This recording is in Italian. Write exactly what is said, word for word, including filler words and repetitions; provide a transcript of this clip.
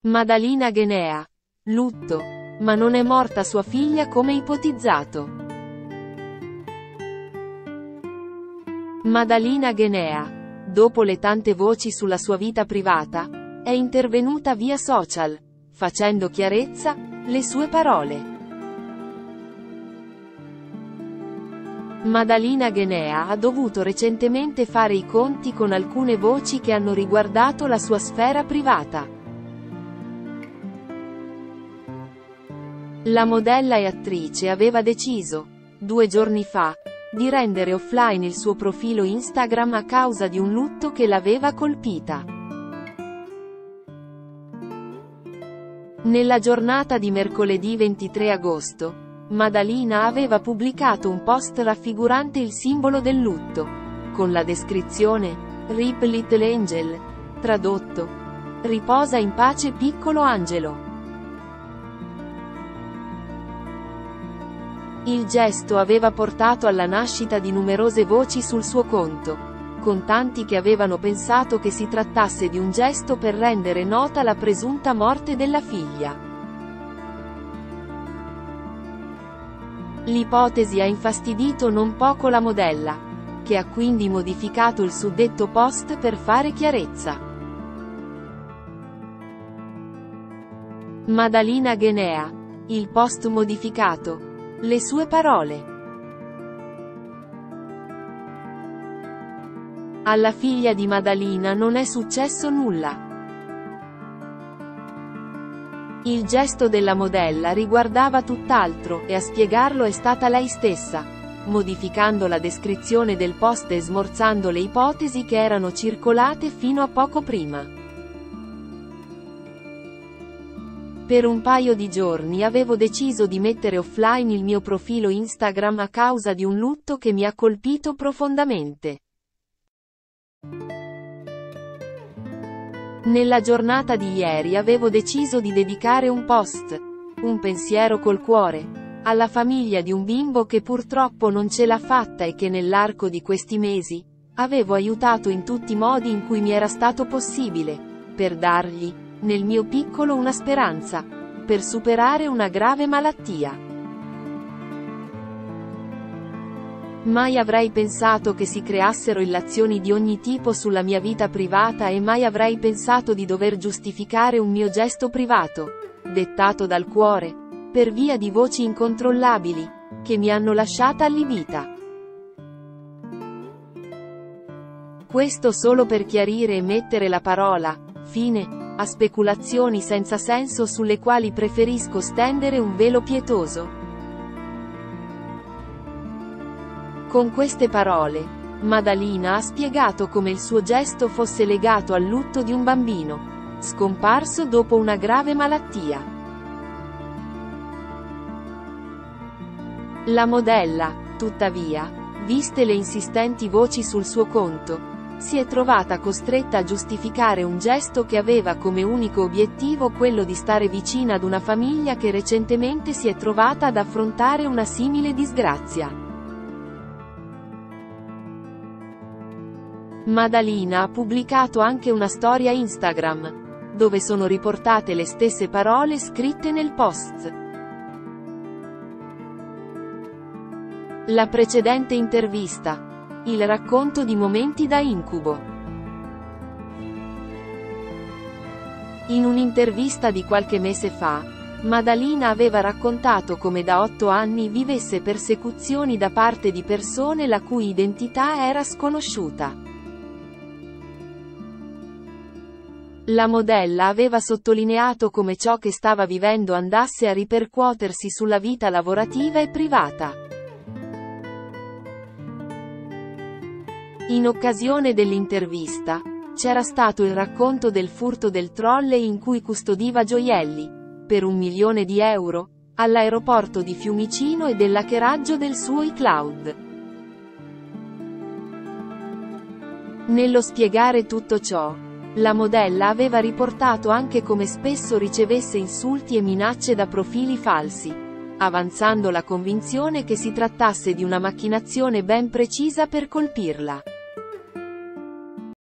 Madalina Ghenea. Lutto. Ma non è morta sua figlia come ipotizzato. Madalina Ghenea, dopo le tante voci sulla sua vita privata, è intervenuta via social, facendo chiarezza, le sue parole. Madalina Ghenea ha dovuto recentemente fare i conti con alcune voci che hanno riguardato la sua sfera privata. La modella e attrice aveva deciso, due giorni fa, di rendere offline il suo profilo Instagram a causa di un lutto che l'aveva colpita. Nella giornata di mercoledì ventitré agosto, Madalina aveva pubblicato un post raffigurante il simbolo del lutto, con la descrizione "Rip Little Angel", tradotto "Riposa in pace piccolo angelo". Il gesto aveva portato alla nascita di numerose voci sul suo conto, con tanti che avevano pensato che si trattasse di un gesto per rendere nota la presunta morte della figlia. L'ipotesi ha infastidito non poco la modella, che ha quindi modificato il suddetto post per fare chiarezza. Madalina Ghenea. Il post modificato. Le sue parole. Alla figlia di Madalina non è successo nulla. Il gesto della modella riguardava tutt'altro, e a spiegarlo è stata lei stessa, modificando la descrizione del post e smorzando le ipotesi che erano circolate fino a poco prima. Per un paio di giorni avevo deciso di mettere offline il mio profilo Instagram a causa di un lutto che mi ha colpito profondamente. Nella giornata di ieri avevo deciso di dedicare un post, un pensiero col cuore, alla famiglia di un bimbo che purtroppo non ce l'ha fatta e che nell'arco di questi mesi avevo aiutato in tutti i modi in cui mi era stato possibile, per dargli, nel mio piccolo, una speranza, per superare una grave malattia. Mai avrei pensato che si creassero illazioni di ogni tipo sulla mia vita privata e mai avrei pensato di dover giustificare un mio gesto privato, dettato dal cuore, per via di voci incontrollabili, che mi hanno lasciata allibita. Questo solo per chiarire e mettere la parola fine a speculazioni senza senso sulle quali preferisco stendere un velo pietoso. Con queste parole, Madalina ha spiegato come il suo gesto fosse legato al lutto di un bambino, scomparso dopo una grave malattia. La modella, tuttavia, viste le insistenti voci sul suo conto, si è trovata costretta a giustificare un gesto che aveva come unico obiettivo quello di stare vicina ad una famiglia che recentemente si è trovata ad affrontare una simile disgrazia. Madalina ha pubblicato anche una storia Instagram, dove sono riportate le stesse parole scritte nel post. La precedente intervista. Il racconto di momenti da incubo. In un'intervista di qualche mese fa, Madalina aveva raccontato come da otto anni vivesse persecuzioni da parte di persone la cui identità era sconosciuta. La modella aveva sottolineato come ciò che stava vivendo andasse a ripercuotersi sulla vita lavorativa e privata. In occasione dell'intervista, c'era stato il racconto del furto del trolley in cui custodiva gioielli, per un milione di euro, all'aeroporto di Fiumicino e dell'hackeraggio del suo iCloud. Nello spiegare tutto ciò, la modella aveva riportato anche come spesso ricevesse insulti e minacce da profili falsi, avanzando la convinzione che si trattasse di una macchinazione ben precisa per colpirla.